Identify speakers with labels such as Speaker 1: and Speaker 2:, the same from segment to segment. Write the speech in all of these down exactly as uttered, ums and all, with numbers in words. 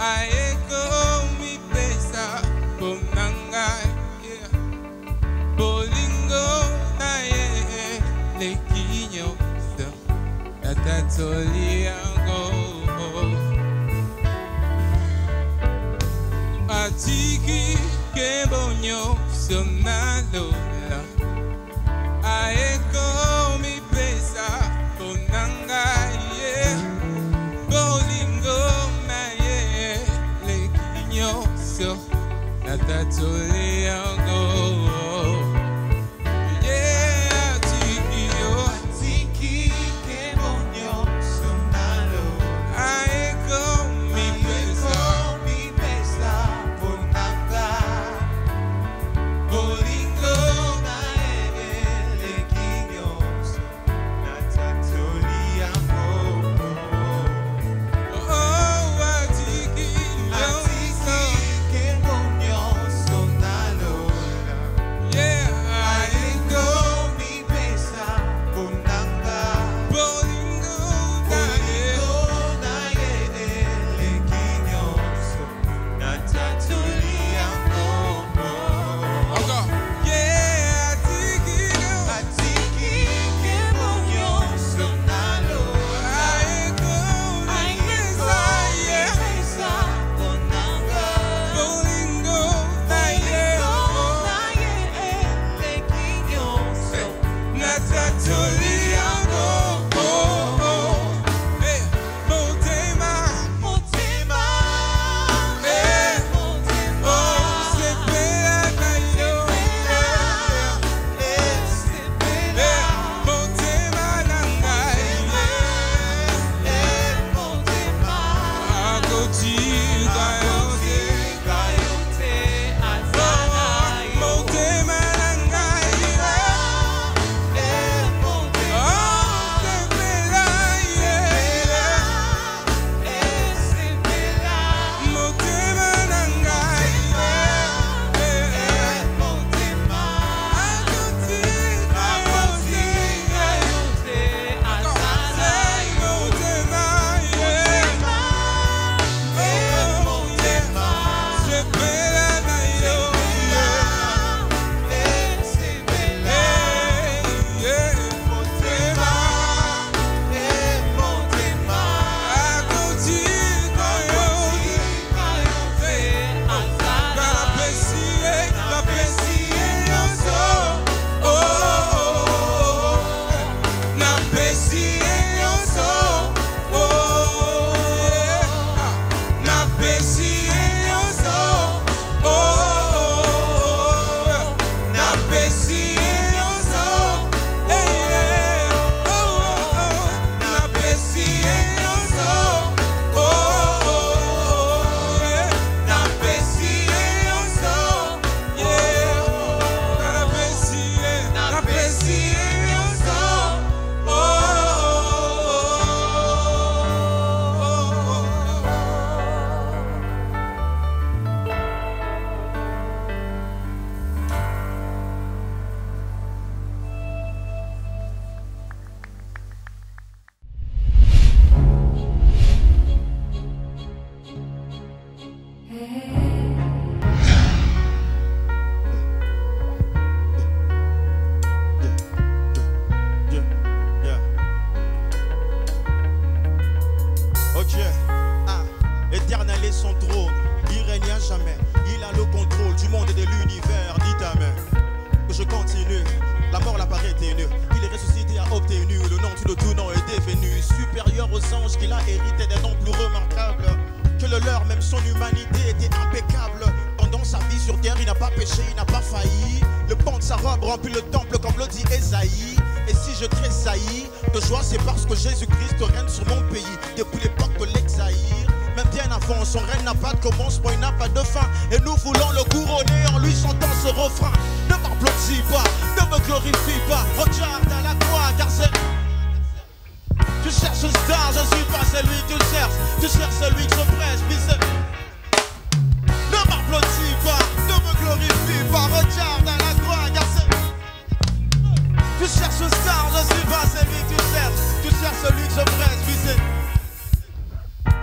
Speaker 1: Aeko mi pesa konangai, yeah. Bolingo na ye lekinyo so natatoliango. Atiki kebonyo sonalola. Aeko mi pesa konangai, yeah. Bolingo na ye lekinyo so natatoliango. Yeah, atiki yo. Atiki kebonyo sonalola. Aeko mi pesa.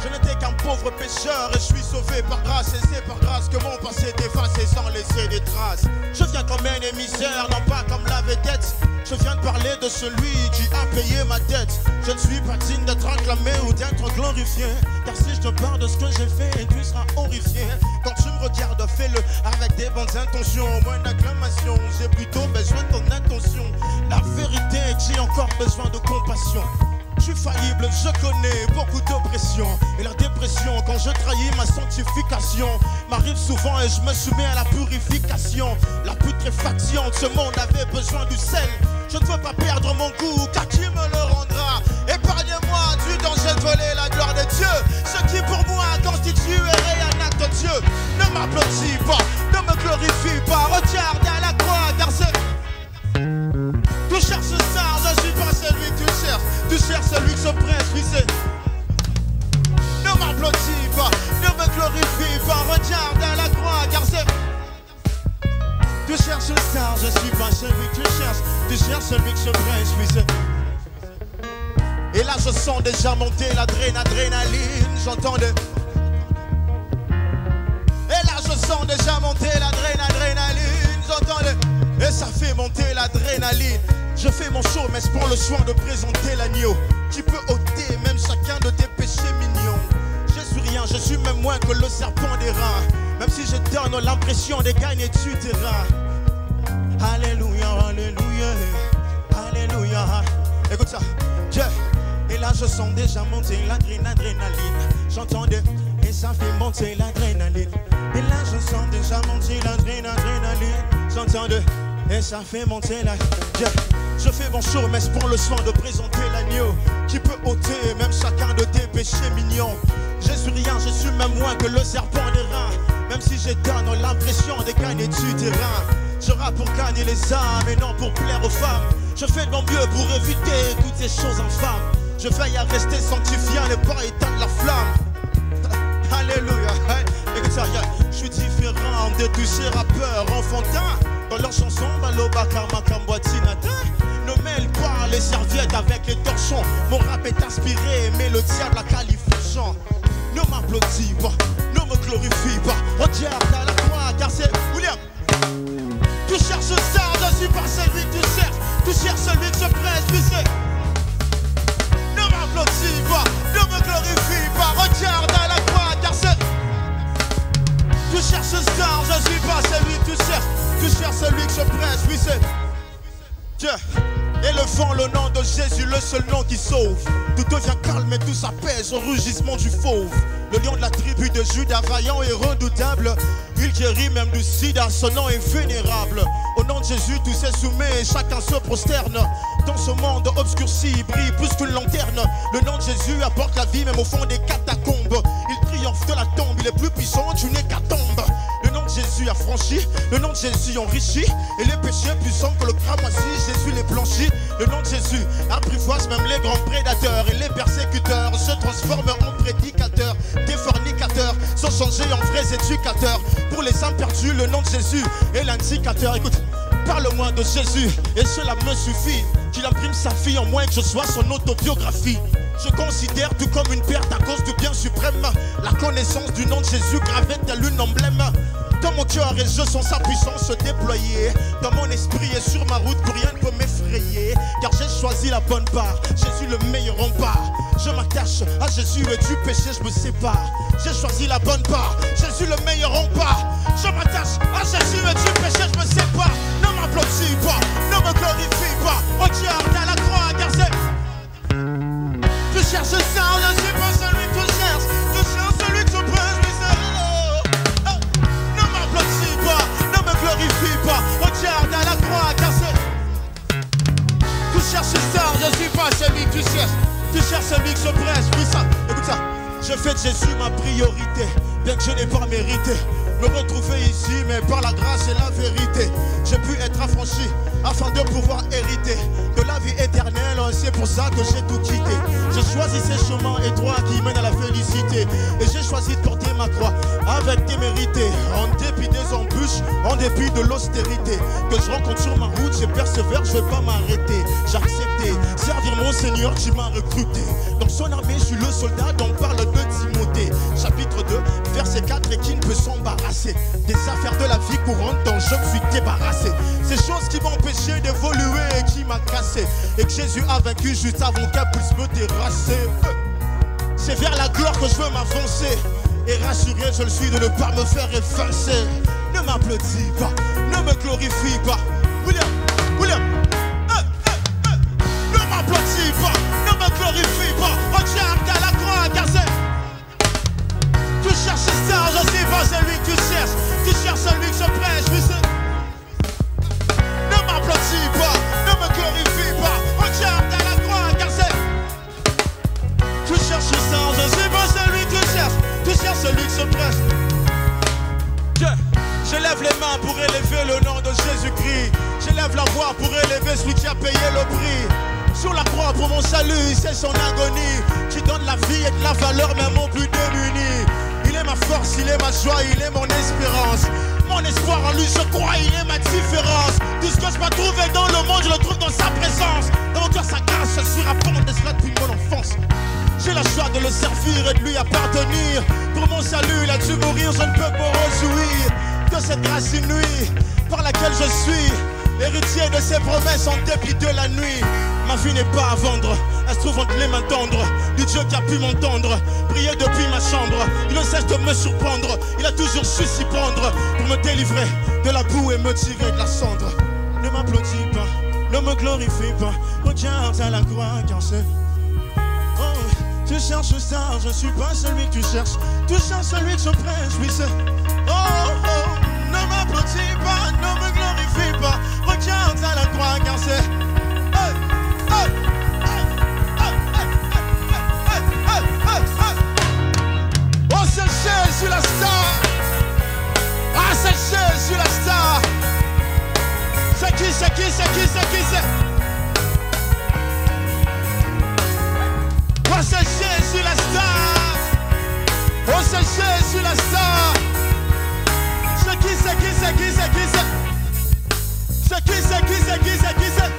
Speaker 2: Je n'étais qu'un pauvre pécheur et je suis sauvé par grâce. Et c'est par grâce que mon passé est effacé sans laisser des traces. Je viens comme un émissaire, non pas comme la vedette. Je viens de parler de celui qui a payé ma dette. Je ne suis pas digne d'être acclamé ou d'être glorifié. Car si je te parle de ce que j'ai fait, tu seras horrifié. Quand tu me regardes, fais-le avec des bonnes intentions. Moins d'acclamation, j'ai plutôt besoin de ton attention. La vérité, j'ai encore besoin de compassion. Je suis faillible, je connais beaucoup d'oppression. Et la dépression, quand je trahis ma sanctification, m'arrive souvent et je me soumets à la purification. La putréfaction de ce monde avait besoin du sel. Je ne veux pas perdre mon goût, car qui me le rendra? Épargne-moi du danger de voler la gloire de Dieu. Ce qui pour moi constituerait un acte de Dieu. Ne m'applaudis pas, ne me glorifie pas. Regarde à la croix, car c'est... Tu cherches ça, je suis pas celui que tu cherches. Tu cherches celui qui se presse, oui c'est... Ne m'applaudis pas, ne me glorifie pas. Regarde à la croix, car c'est... Tu cherches ça, je suis pas celui que tu cherches. Tu cherches celui qui se presse, oui c'est... Et là je sens déjà monter l'adrénaline, j'entends de... Et là je sens déjà monter l'adrénaline, j'entends de... Et ça fait monter l'adrénaline. Je fais mon show, mais je prends le soin de présenter l'agneau qui peut ôter même chacun de tes péchés mignons. Je suis rien, je suis même moins que le serpent des reins. Même si je donne l'impression de gagner du terrain. Alléluia, alléluia, alléluia. Écoute ça, yeah. Et là je sens déjà monter l'adrénaline. J'entends de... Et ça fait monter l'adrénaline. Et là je sens déjà monter l'adrénaline. J'entends de... Et ça fait monter la... Yeah. Je fais mon show, mais je prends le soin de présenter l'agneau qui peut ôter même chacun de tes péchés mignons. Je suis rien, je suis même moins que le serpent des reins. Même si je donne l'impression de gagner du terrain. Je rappe pour gagner les âmes et non pour plaire aux femmes. Je fais de mon mieux pour éviter toutes ces choses infâmes. Je veille à rester sanctifié, ne pas éteindre la flamme. Alléluia. Écoute ça, yeah. Je suis différent de tous ces rappeurs enfantins. Dans leurs chansons, Baloba, Karma, Kamboatinata. Ne mêle pas les serviettes avec les torchons. Mon rap est inspiré, mais le diable a qualifié. Ne m'applaudis pas, ne me glorifie pas. Regarde à la croix, car c'est William. Tu cherches ça, je suis pas celui que tu cherches. Tu cherches celui qui se presse, tu sais. Ne m'applaudis pas, ne me glorifie pas. Regarde à la croix, car c'est... Tu cherches ça, je suis pas celui que tu cherches. Tu cherches celui qui se presse, oui c'est... Tiens, élevons le nom de Jésus, le seul nom qui sauve. Tout devient calme et tout s'apaise au rugissement du fauve. Le lion de la tribu de Judas, vaillant et redoutable. Il guérit même du sida, son nom est vénérable. Au nom de Jésus, tout s'est soumis et chacun se prosterne. Dans ce monde obscurci, il brille plus qu'une lanterne. Le nom de Jésus apporte la vie même au fond des catacombes. Il triomphe de la tombe, il est plus puissant d'une hécatombe. Le nom de Jésus a franchi, le nom de Jésus enrichit. Et les péchés plus sombres que le cramoisi, Jésus les blanchit. Le nom de Jésus apprivoise même les grands prédateurs. Et les persécuteurs se transforment en prédicateurs. Des fornicateurs sont changés en vrais éducateurs. Pour les âmes perdues, le nom de Jésus est l'indicateur. Écoute, parle-moi de Jésus et cela me suffit. Qu'il imprime sa vie en moins que je sois son autobiographie. Je considère tout comme une perte à cause du bien suprême. La connaissance du nom de Jésus gravée tel un emblème. Dans mon cœur et je sens sa puissance se déployer. Dans mon esprit et sur ma route, que rien ne peut m'effrayer. Car j'ai choisi la bonne part, Jésus le meilleur rempart. Je m'attache à Jésus et du péché je me sépare. J'ai choisi la bonne part, Jésus le meilleur rempart. Je m'attache à Jésus et du péché je me sépare. Ne m'applaudis pas, ne me glorifie pas. Regarde à la croix car c'est... Tu cherches ça, je suis pas celui que tu cherches. Tu cherches celui que tu penses, mais c'est... Oh. Oh. Ne m'applaudis pas, ne me glorifie pas. Regarde à la croix car c'est... Tu cherches ça, je suis pas celui que tu cherches. Tu cherches celui qui se presse, puis ça, écoute ça. Je fais de Jésus ma priorité, bien que je n'ai pas mérité. Me retrouver ici, mais par la grâce et la vérité. J'ai pu être affranchi afin de pouvoir hériter de la vie éternelle. C'est pour ça que j'ai tout quitté. J'ai choisi ces chemins étroits qui mènent à la félicité. Et j'ai choisi de porter ma croix avec témérité. En dépit des embûches, en dépit de l'austérité que je rencontre sur ma route, je persévère, je vais pas m'arrêter. J'ai accepté servir mon Seigneur qui m'a recruté. Dans son armée, je suis le soldat dont parle de Timothée. Timothée, chapitre deux, verset quatre, et qui ne peut s'embarrasser des affaires de la vie courante dont je me suis débarrassé. Ces choses qui m'empêchaient d'évoluer et qui m'a cassé, et que Jésus a vaincu juste avant qu'elle puisse me terrasser. C'est vers la gloire que je veux m'avancer, et rassuré je le suis de ne pas me faire effacer. Ne m'applaudis pas, ne me glorifie pas. William, William, hey, hey, hey. Ne m'applaudis pas, ne me glorifie pas. Regarde à la croix, car c'est... Tu cherches ça, je sais pas celui que tu cherches. Tu cherches celui que je prêche, oui c'est... Ne m'applaudis pas, ne me glorifie pas. Regarde à la croix, car c'est... Tu cherches ça, je sais pas celui que tu cherches. Tu cherches celui que je prêche. Je, je lève les mains pour élever le nom de Jésus-Christ. Je lève la voix pour élever celui qui a payé le prix. Sur la croix pour mon salut, c'est son agonie qui donne la vie et de la valeur même aux plus démunis. Il est ma force, il est ma joie, il est mon espérance. Mon espoir en lui, je crois, il est ma différence. Tout ce que je peux trouver dans le monde, je le trouve dans sa présence. Dans mon cœur, sa grâce, je suis rapport de cela depuis mon enfance. J'ai la joie de le servir et de lui appartenir. Pour mon salut, il a dû mourir, je ne peux que me réjouir de cette grâce inouïe par laquelle je suis héritier de ses promesses en dépit de la nuit. Ma vie n'est pas à vendre, elle se trouve entre les mains tendres du Dieu qui a pu m'entendre, prier depuis ma chambre. Il ne cesse de me surprendre, il a toujours su s'y prendre pour me délivrer de la boue et me tirer de la cendre. Ne m'applaudis pas, ne me glorifie pas, regarde à la croix car c'est... Oh, tu cherches ça, je suis pas celui que tu cherches. Tu cherches celui que je prêche, oui c'est... Oh, oh, ne m'applaudis pas, ne me glorifie pas, regarde à la croix car c'est... Hey, hey, hey, hey, hey, hey, hey, hey. Oh c'est Jésus la star. Ah c'est Jésus la star. C'est qui, c'est qui, c'est qui, c'est qui, c'est... Oh c'est Jésus la star. Oh c'est Jésus la star. C'est qui, c'est qui, c'est qui, c'est qui, c'est... C'est qui, c'est qui, c'est qui, c'est qui, c'est...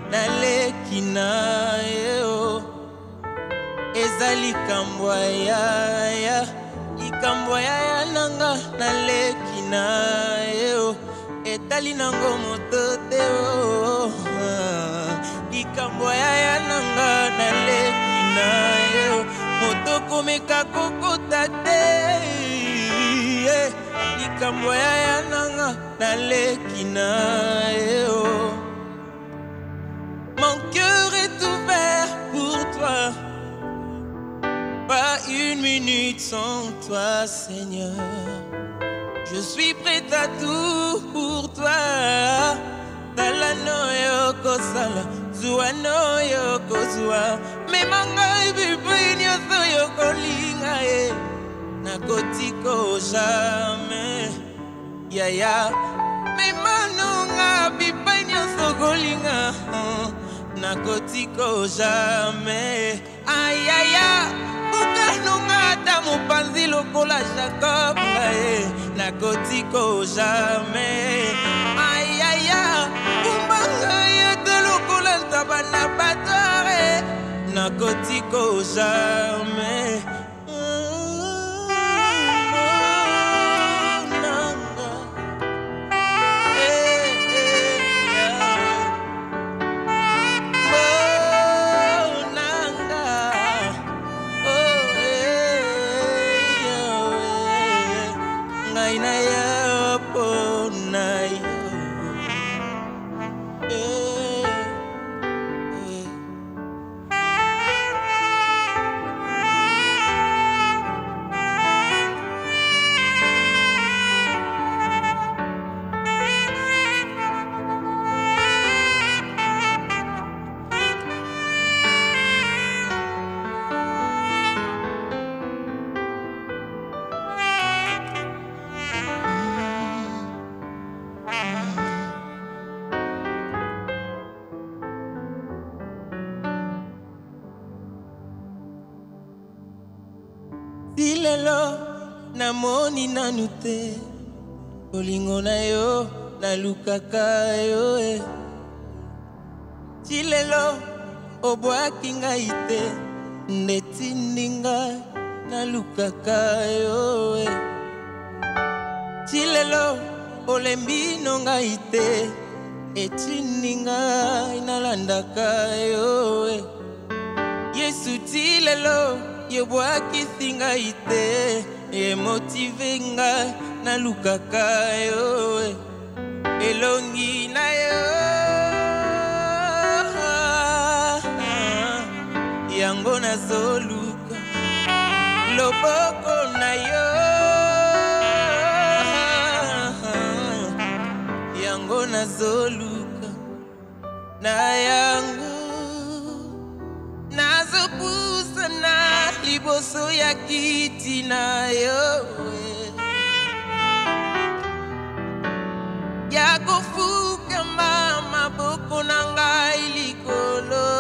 Speaker 1: naleki na yo ezali likambo ya ya likambo ya nanga naleki na yo etali nango moto te o likambo ya nanga naleki na yo moto komeka kokota te likambo ya nanga naleki na yo. Mon cœur est ouvert pour toi, pas une minute sans toi, Seigneur. Je suis prêt à tout pour toi. Talano yoko sala, zuano yoko zua, me mangai bibi nyoso yoko linga e, nakotiko jamais, ya ya, me manunga bibi nyoso kolinga. Nakotiko jamais, aïe aïe aïe, ukanunga tamu panzi lokola Jacob, aïe, nakotiko jamais, aïe aïe aïe, umbanga yete lokola tabana batare, nakotiko jamais. Silelo namoni nanute olingo na yo nalukaka yo e Silelo obwaki ngai te ndetindi ngai nalukaka yo e Silelo olembino ngai te etindi ngai nalandaka yo e Yesu Silelo yobwaki singa ite e motive ngai nalukaka yo elongi na yo yango nazoluka loboko na yo yango nazoluka na yango nazopusa na liboso ya kiti na yo ya kofuka maboko na ngai likolo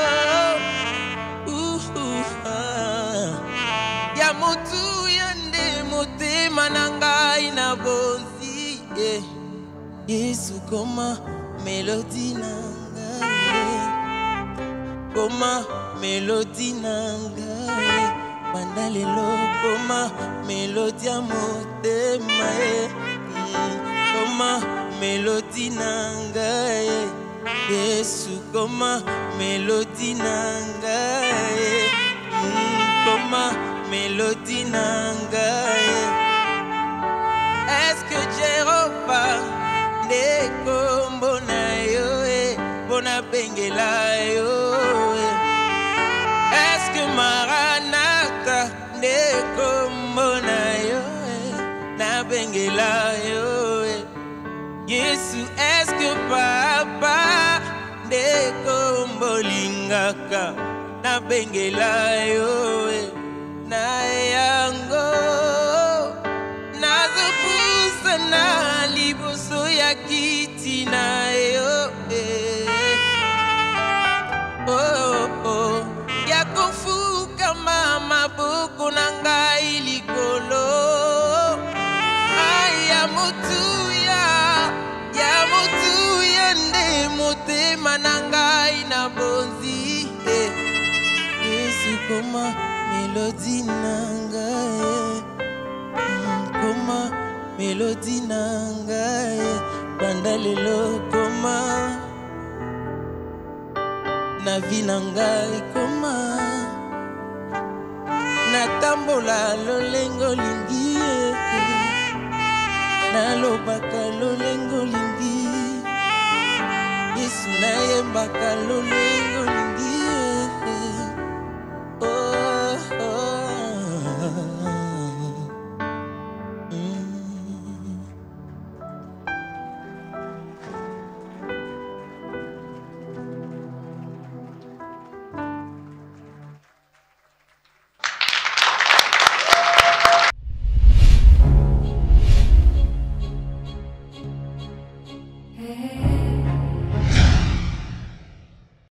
Speaker 1: ya motu ya nde motema na ngai na bonzi Yesu koma melodi na ngai koma melodi nanga mandalelo koma melodi ya motema koma melodi nanga Yesu koma melodi nanga koma melodi nanga Est-ce que Jéhovah ne kombo na yo bona bengela yo Est-ce que Maranatha ne kombo na yo na bengela yo Yesu est-ce que Papa ne kombo lingaka na bengela yo na yango nazopusa na liboso ya kiti na yo oh oh ya kofuka maboko na ngai likolo ay ya motu ya ya motu ya nde motema motema na ngai na bonzi eh. Yesu koma melodi na ngai mm, koma melodi na ngai banda lelo koma na vi na ngai koma natambola lolengo lingi nalobaka lolengo lingi Yesu nayembaka lolengo lingi